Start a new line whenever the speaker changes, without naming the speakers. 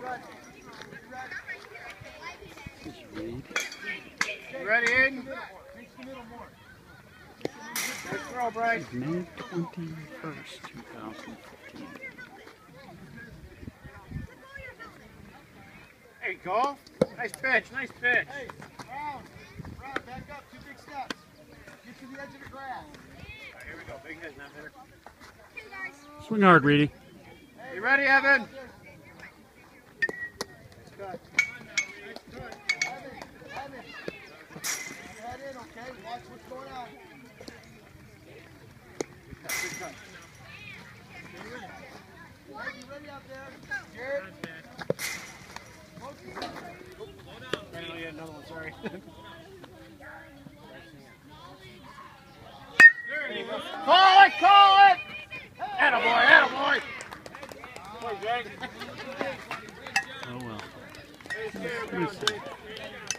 You ready, Aiden? Nice throw, Bryce.
May 21st, 2015.
There you go. Nice pitch, nice pitch.
Hey, round, back up, 2 big steps. Get to the edge of the grass.
All right, here we go. Big hit, not hitter.
Swing hard, Reedy.
You ready, Evan? Nice cut.
Evan. Head in, okay? Watch what's going on.
Good cut.
You ready out there? Jared?
Oh, yeah, another one, sorry. There you go. Call it, call it! Attaboy, attaboy! Boy, Jake.
Oh well.
Hey, stay around, Jake.